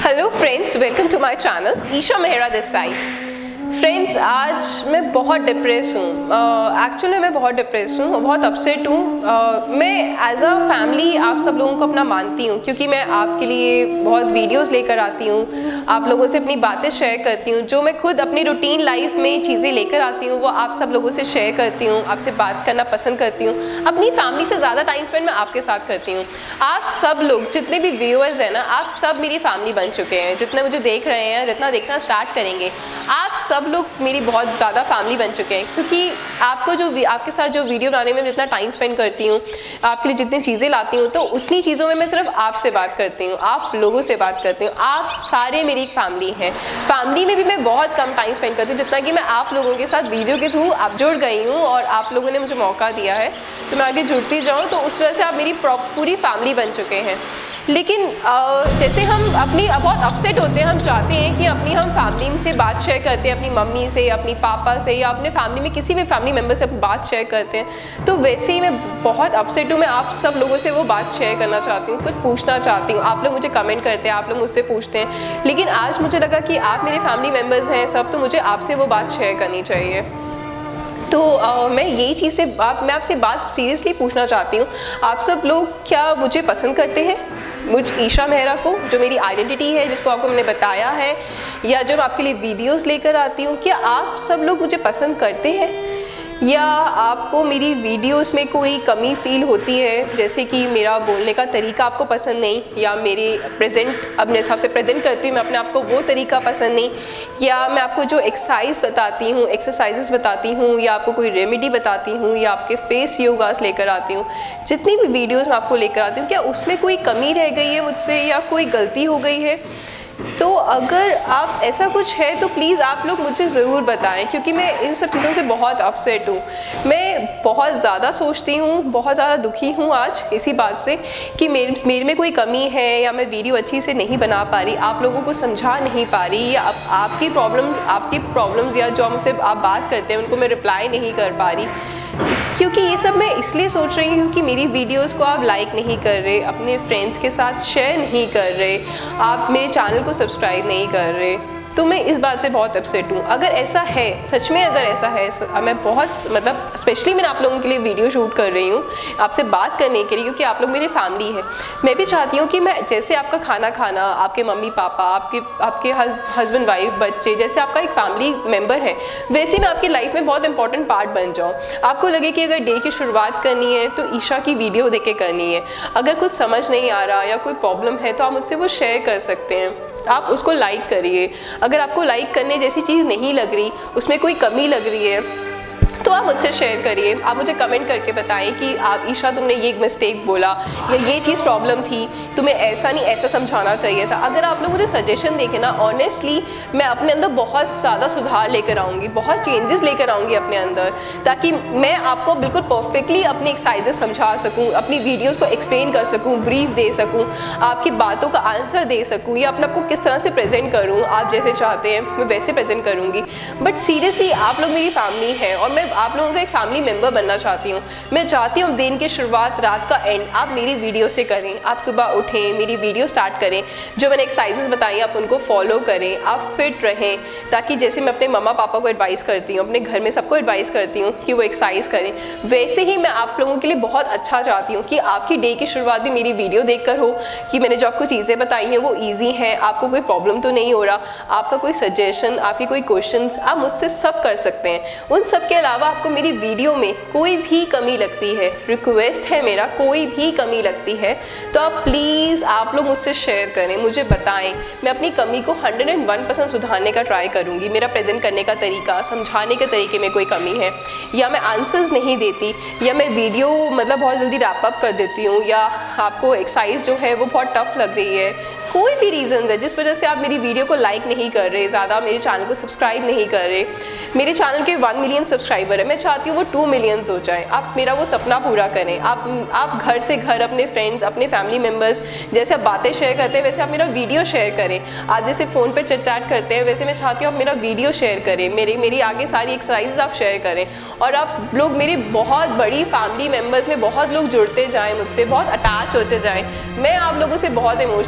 Hello friends, welcome to my channel. Isha Mehra this side. Friends, आज मैं बहुत डिप्रेस हूँ। एक्चुअली मैं बहुत डिप्रेस हूँ और बहुत अपसेट हूँ। मैं एज अ फैमिली आप सब लोगों को अपना मानती हूँ, क्योंकि मैं आपके लिए बहुत वीडियोस लेकर आती हूँ, आप लोगों से अपनी बातें शेयर करती हूँ। जो मैं खुद अपनी रूटीन लाइफ में चीज़ें लेकर आती हूँ वो आप सब लोगों से शेयर करती हूँ, आपसे बात करना पसंद करती हूँ। अपनी फैमिली से ज़्यादा टाइम स्पेंड मैं आपके साथ करती हूँ। आप सब लोग जितने भी व्यूअर्स हैं ना, आप सब मेरी फैमिली बन चुके हैं। जितने मुझे देख रहे हैं, जितना देखना स्टार्ट करेंगे, आप सब लोग मेरी बहुत ज़्यादा फैमिली बन चुके हैं। क्योंकि आपके साथ जो वीडियो बनाने में जितना टाइम स्पेंड करती हूँ, आपके लिए जितनी चीज़ें लाती हूँ, तो उतनी चीज़ों में मैं सिर्फ आपसे बात करती हूँ, आप लोगों से बात करती हूँ। आप सारे मेरी फैमिली हैं। फैमिली में भी मैं बहुत कम टाइम स्पेंड करती हूँ, जितना कि मैं आप लोगों के साथ वीडियो के थ्रू आप जुड़ गई हूँ और आप लोगों ने मुझे मौका दिया है तो मैं आगे जुड़ती जाऊँ। तो उस वजह से आप मेरी पूरी फैमिली बन चुके हैं। लेकिन जैसे हम अपनी बहुत अपसेट होते हैं, हम चाहते हैं कि हम फैमिली से बात शेयर करते हैं, अपनी मम्मी से, अपनी पापा से या अपने फैमिली में किसी भी फैमिली मेम्बर से बात शेयर करते हैं, तो वैसे ही मैं बहुत अपसेट हूँ। मैं आप सब लोगों से वो बात शेयर करना चाहती हूँ, कुछ पूछना चाहती हूँ। आप लोग मुझे कमेंट करते हैं, आप लोग मुझसे पूछते हैं, लेकिन आज मुझे लगा कि आप मेरे फैमिली मेम्बर्स हैं सब, तो मुझे आपसे वो बात शेयर करनी चाहिए। तो मैं यही चीज़ से मैं आपसे बात सीरियसली पूछना चाहती हूँ। आप सब लोग क्या मुझे पसंद करते हैं, मुझ ईशा मेहरा को, जो मेरी आइडेंटिटी है, जिसको आपको मैंने बताया है, या जब आपके लिए वीडियोस लेकर आती हूँ, क्या आप सब लोग मुझे पसंद करते हैं? या आपको मेरी वीडियोस में कोई कमी फील होती है, जैसे कि मेरा बोलने का तरीका आपको पसंद नहीं, या मेरे अपने हिसाब से प्रेजेंट करती हूँ मैं अपने आप को, वो तरीका पसंद नहीं, या मैं आपको जो एक्सरसाइजेस बताती हूँ, या आपको कोई रेमेडी बताती हूँ, या आपके फेस योगास लेकर आती हूँ, जितनी भी वीडियोस मैं आपको लेकर आती हूँ, क्या उसमें कोई कमी रह गई है मुझसे या कोई गलती हो गई है? तो अगर आप ऐसा कुछ है तो प्लीज़ आप लोग मुझे ज़रूर बताएं, क्योंकि मैं इन सब चीज़ों से बहुत अपसेट हूँ। मैं बहुत ज़्यादा सोचती हूँ, बहुत ज़्यादा दुखी हूँ आज इसी बात से कि मेरे में कोई कमी है, या मैं वीडियो अच्छी से नहीं बना पा रही, आप लोगों को समझा नहीं पा रही, या आपकी प्रॉब्लम्स या जो मुझसे आप बात करते हैं उनको मैं रिप्लाई नहीं कर पा रही। क्योंकि ये सब मैं इसलिए सोच रही हूँ कि मेरी वीडियोस को आप लाइक नहीं कर रहे, अपने फ्रेंड्स के साथ शेयर नहीं कर रहे, आप मेरे चैनल को सब्सक्राइब नहीं कर रहे, तो मैं इस बात से बहुत अपसेट हूँ। अगर ऐसा है, सच में अगर ऐसा है, मैं बहुत स्पेशली मैं आप लोगों के लिए वीडियो शूट कर रही हूँ आपसे बात करने के लिए, क्योंकि आप लोग मेरी फैमिली है। मैं भी चाहती हूँ कि मैं जैसे आपका खाना खाना, आपके मम्मी पापा, आपके हस्बैंड वाइफ, बच्चे, जैसे आपका एक फैमिली मेम्बर है, वैसे मैं आपकी लाइफ में बहुत इंपॉर्टेंट पार्ट बन जाऊँ। आपको लगे कि अगर डे की शुरुआत करनी है तो ईशा की वीडियो देख के करनी है। अगर कुछ समझ नहीं आ रहा या कोई प्रॉब्लम है तो आप मुझसे वो शेयर कर सकते हैं, आप उसको लाइक करिए। अगर आपको लाइक करने जैसी चीज़ नहीं लग रही, उसमें कोई कमी लग रही है, तो आप मुझसे शेयर करिए। आप मुझे कमेंट करके बताएं कि आप ईशा तुमने ये मिस्टेक बोला, या ये चीज़ प्रॉब्लम थी, तुम्हें ऐसा नहीं ऐसा समझाना चाहिए था। अगर आप लोग मुझे सजेशन देखें ना, ऑनेस्टली मैं अपने अंदर बहुत ज़्यादा सुधार लेकर आऊँगी, बहुत चेंजेस लेकर आऊँगी अपने अंदर, ताकि मैं आपको बिल्कुल परफेक्टली अपनी एक्सरसाइजेस समझा सकूँ, अपनी वीडियोज़ को एक्सप्लेन कर सकूँ, ब्रीफ दे सकूँ, आपकी बातों का आंसर दे सकूँ, या अपने आपको किस तरह से प्रेजेंट करूँ, आप जैसे चाहते हैं मैं वैसे प्रेजेंट करूँगी। बट सीरियसली आप लोग मेरी फैमिली है और मैं आप लोगों का एक फैमिली मेंबर बनना चाहती हूँ। मैं चाहती हूँ दिन की शुरुआत, रात का एंड आप मेरी वीडियो से करें। आप सुबह उठें, मेरी वीडियो स्टार्ट करें, जो मैंने एक्सरसाइजेस बताई आप उनको फॉलो करें, आप फिट रहें, ताकि जैसे मैं अपने मम्मा पापा को एडवाइस करती हूँ, अपने घर में सबको एडवाइस करती हूँ कि वो एक्सरसाइज करें, वैसे ही मैं आप लोगों के लिए बहुत अच्छा चाहती हूँ कि आपकी डे की शुरुआत भी मेरी वीडियो देखकर हो, कि मैंने जो आपको चीज़ें बताई हैं वो ईजी हैं, आपको कोई प्रॉब्लम तो नहीं हो रहा, आपका कोई सजेशन, आपकी कोई क्वेश्चंस आप मुझसे सब कर सकते हैं। उन सब के अलावा आपको मेरी वीडियो में कोई भी कमी लगती है, रिक्वेस्ट है मेरा, कोई भी कमी लगती है तो आप प्लीज़ आप लोग मुझसे शेयर करें, मुझे बताएं। मैं अपनी कमी को 101% सुधारने का ट्राई करूंगी। मेरा प्रेजेंट करने का तरीका, समझाने के तरीके में कोई कमी है, या मैं आंसर्स नहीं देती, या मैं वीडियो बहुत जल्दी रैप अप कर देती हूँ, या आपको एक्सरसाइज जो है वो बहुत टफ लग रही है, कोई भी रीज़न है जिस वजह से आप मेरी वीडियो को लाइक नहीं कर रहे, ज़्यादा मेरे चैनल को सब्सक्राइब नहीं कर रहे। मेरे चैनल के 1 मिलियन सब्सक्राइबर है, मैं चाहती हूँ वो 2 मिलियंस हो जाए। आप मेरा वो सपना पूरा करें। आप घर से घर अपने फ्रेंड्स, अपने फैमिली मेम्बर्स, जैसे आप बातें शेयर करते हैं वैसे आप मेरा वीडियो शेयर करें। आप जैसे फ़ोन पर चैट करते हैं वैसे मैं चाहती हूँ आप मेरा वीडियो शेयर करें, मेरी आगे सारी एक्सरसाइज आप शेयर करें, और आप लोग मेरी बहुत बड़ी फैमिली मेम्बर्स में बहुत लोग जुड़ते जाएँ, मुझसे बहुत अटैच होते जाएँ। मैं आप लोगों से बहुत इमोशनली अटैच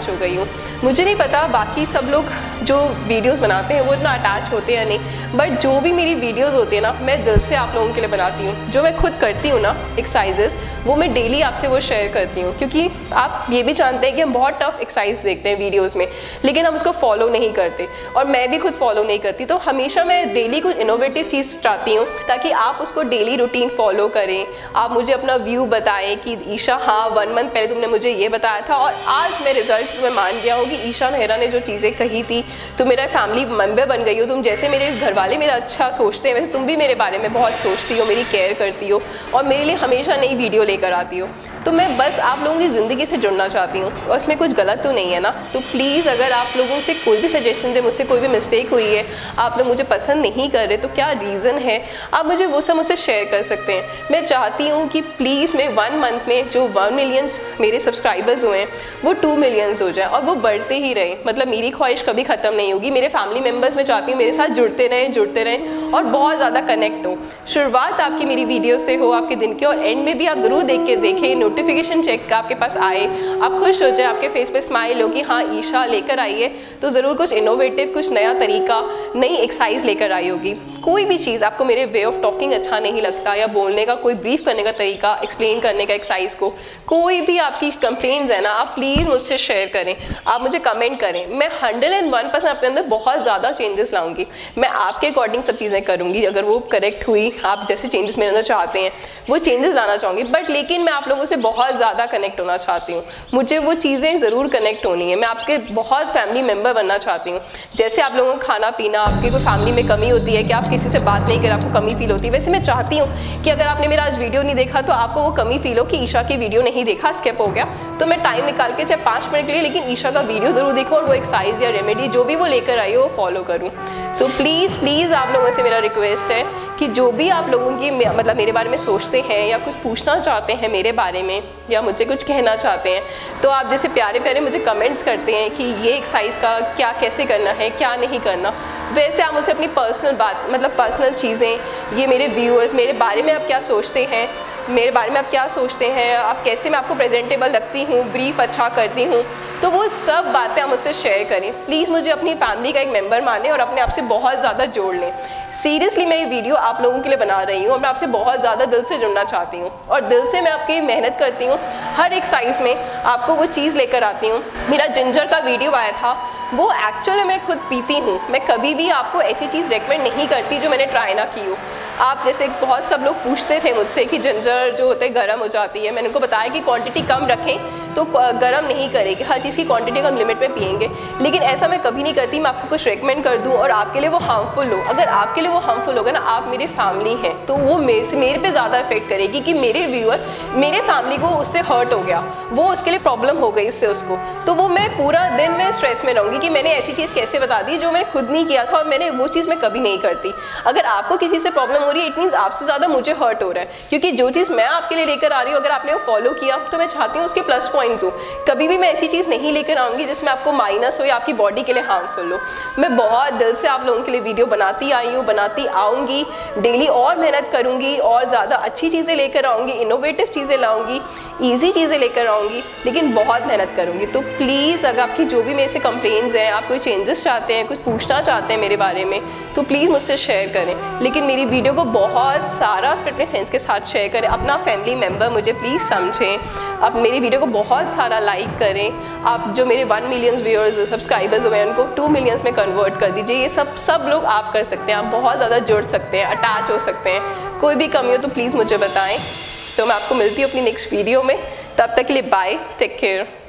अटैच हो गई हूँ। मुझे नहीं पता बाकी सब लोग जो वीडियोस बनाते हैं वो इतना अटैच होते हैं या नहीं, बट जो भी मेरी वीडियोस होती है ना, मैं दिल से आप लोगों के लिए बनाती हूँ। जो मैं खुद करती हूँ ना एक्सरसाइजेस, वो मैं डेली आपसे वो शेयर करती हूँ, क्योंकि आप ये भी जानते हैं कि हम बहुत टफ एक्सरसाइज देखते हैं वीडियोज़ में, लेकिन हम उसको फॉलो नहीं करते, और मैं भी खुद फॉलो नहीं करती। तो हमेशा मैं डेली कुछ इनोवेटिव चीज़ चाहती हूँ ताकि आप उसको डेली रूटीन फॉलो करें। आप मुझे अपना व्यू बताएं कि ईशा हाँ 1 मंथ पहले तुमने मुझे ये बताया था और आज मैं रिजल्ट में मान गया हूँ कि ईशा मेहरा ने जो चीज़ें कही थी, तुम मेरा फैमिली मेम्बर बन गई हो। तुम जैसे मेरे घर वाले मेरा अच्छा सोचते हैं, वैसे तुम भी मेरे बारे में बहुत सोचती हो, मेरी केयर करती हो और मेरे लिए हमेशा नई वीडियो लेकर आती हो। तो मैं बस आप लोगों की ज़िंदगी से जुड़ना चाहती हूँ और इसमें कुछ गलत तो नहीं है ना। तो प्लीज़ अगर आप लोगों से कोई भी सजेशन दे, मुझसे कोई भी मिस्टेक हुई है, आप लोग मुझे पसंद नहीं कर रहे, तो क्या रीज़न है, आप मुझे वो सब मुझसे शेयर कर सकते हैं। मैं चाहती हूँ कि प्लीज़ मैं 1 मंथ में जो 1 मिलियन मेरे सब्सक्राइबर्स हुए हैं वो 2 मिलियंस हो जाए और वो बढ़ते ही रहे। मतलब मेरी ख्वाहिश कभी ख़त्म नहीं होगी। मेरे फैमिली मेम्बर्स मैं चाहती हूँ मेरे साथ जुड़ते रहें और बहुत ज़्यादा कनेक्ट हो। शुरुआत आपकी मेरी वीडियो से हो आपके दिन के, और एंड में भी आप ज़रूर देखें, नोटिफिकेशन चेक आपके पास आए, आप खुश हो जाए, आपके फेस पे स्माइल हो कि हाँ ईशा लेकर आई है तो ज़रूर कुछ इनोवेटिव, कुछ नया तरीका, नई एक्सरसाइज लेकर आई होगी। कोई भी चीज़ आपको मेरे वे ऑफ टॉकिंग अच्छा नहीं लगता, या बोलने का कोई ब्रीफ करने का तरीका, एक्सप्लेन करने का एक्सरसाइज को, कोई भी आपकी कंप्लेंट्स है ना, आप प्लीज़ मुझसे शेयर करें, आप मुझे कमेंट करें। मैं 101% अपने अंदर बहुत ज़्यादा चेंजेस लाऊंगी। मैं आपके अकॉर्डिंग सब चीज़ें करूँगी, अगर वो करेक्ट हुई, आप जैसे चेंजेस मेरे अंदर चाहते हैं वो चेंजेस लाना चाहूँगी। बट लेकिन मैं आप लोगों से बहुत ज़्यादा कनेक्ट होना चाहती हूँ। मुझे वो चीज़ें ज़रूर कनेक्ट होनी है। मैं आपके बहुत फैमिली मेम्बर बनना चाहती हूँ। जैसे आप लोगों का खाना पीना, आपकी कोई फैमिली में कमी होती है कि आप किसी से बात नहीं कर, आपको कमी फील होती है, वैसे मैं चाहती हूँ कि अगर आपने मेरा आज वीडियो नहीं देखा तो आपको वो कमी फील हो कि ईशा की वीडियो नहीं देखा, स्किप हो गया, तो मैं टाइम निकाल के चाहे 5 मिनट के लिए, लेकिन ईशा का वीडियो ज़रूर देखो और वो एक्सरसाइज या रेमेडी जो भी वो लेकर आई हो वो फॉलो करूँ। तो प्लीज़ आप लोगों से मेरा रिक्वेस्ट है कि जो भी आप लोगों की मतलब मेरे बारे में सोचते हैं या कुछ पूछना चाहते हैं मेरे बारे में, या मुझे कुछ कहना चाहते हैं, तो आप जैसे प्यारे प्यारे मुझे कमेंट्स करते हैं कि ये एक्सरसाइज का क्या कैसे करना है, क्या नहीं करना, वैसे आप मुझसे अपनी पर्सनल बात, मतलब पर्सनल चीज़ें, ये मेरे व्यूअर्स मेरे बारे में आप क्या सोचते हैं, मेरे बारे में आप क्या सोचते हैं, आप कैसे मैं आपको प्रेजेंटेबल लगती हूँ, ब्रीफ अच्छा करती हूँ, तो वो सब बातें आप मुझसे शेयर करें। प्लीज़ मुझे अपनी फैमिली का एक मेंबर मानें और अपने आप से बहुत ज़्यादा जोड़ लें। सीरियसली मैं ये वीडियो आप लोगों के लिए बना रही हूँ और मैं आपसे बहुत ज़्यादा दिल से जुड़ना चाहती हूँ और दिल से मैं आपकी मेहनत करती हूँ। हर एक साइज़ में आपको वो चीज़ लेकर आती हूँ। मेरा जिंजर का वीडियो आया था, वो एक्चुअली मैं खुद पीती हूँ। मैं कभी भी आपको ऐसी चीज़ रेकमेंड नहीं करती जो मैंने ट्राई ना की हो। आप जैसे बहुत सब लोग पूछते थे मुझसे कि जिंजर जो होता है गर्म हो जाती है, मैंने उनको बताया कि क्वांटिटी कम रखें तो गर्म नहीं करेगी, हर चीज़ की क्वांटिटी हम लिमिट में पिएंगे, लेकिन ऐसा मैं कभी नहीं करती। मैं आपको कुछ रेकमेंड कर दूं और आपके लिए वो हार्मफुल हो, अगर आपके लिए वो हार्मफुल होगा ना, आप मेरे फैमिली हैं तो वो मेरे पे ज़्यादा इफेक्ट करेगी कि मेरे व्यूअर, मेरे फैमिली को उससे हर्ट हो गया, वो उसके लिए प्रॉब्लम हो गई उससे उसको, तो वो मैं पूरा दिन मैं स्ट्रेस में रहूँगी कि मैंने ऐसी चीज़ कैसे बता दी जो मैंने खुद नहीं किया था, और मैंने वो चीज़ मैं कभी नहीं करती। अगर आपको किसी से प्रॉब्लम हो रही है, इट मीन्स आपसे ज़्यादा मुझे हर्ट हो रहा है, क्योंकि जो चीज़ मैं आपके लिए लेकर आ रही हूँ अगर आपने वो फॉलो किया तो मैं चाहती हूँ उसके प्लस पॉइंट्स हो। कभी भी मैं ऐसी चीज़ नहीं लेकर आऊँगी जिसमें आपको माइनस हो या आपकी बॉडी के लिए हार्मफुल हो। मैं बहुत दिल से आप लोगों के लिए वीडियो बनाती आई हूँ, बनाती आऊँगी, डेली और मेहनत करूँगी और ज़्यादा अच्छी चीज़ें लेकर आऊँगी, इनोवेटिव चीज़ें लाऊँगी, ईजी चीज़ें लेकर आऊँगी, लेकिन बहुत मेहनत करूँगी। तो प्लीज़ अगर आपकी जो भी मेरे से कंप्लेंट्स हैं, आप कोई चेंजेस चाहते हैं, कुछ पूछना चाहते हैं मेरे बारे में, तो प्लीज़ मुझसे शेयर करें। लेकिन मेरी वीडियो को बहुत सारा अपने फ्रेंड्स के साथ शेयर करें, अपना फैमिली मेम्बर मुझे प्लीज़ समझें, आप मेरी वीडियो को बहुत सारा लाइक करें। आप जो मेरे 1 मिलियन व्यूअर्स सब्सक्राइबर्स हुए हैं उनको 2 मिलियंस में कन्वर्ट कर दीजिए। ये सब लोग आप कर सकते हैं, आप बहुत ज़्यादा जुड़ सकते हैं, अटैच हो सकते हैं। कोई भी कमी हो तो प्लीज़ मुझे बताएं। तो मैं आपको मिलती हूँ अपनी नेक्स्ट वीडियो में, तब तक के लिए बाय, टेक केयर।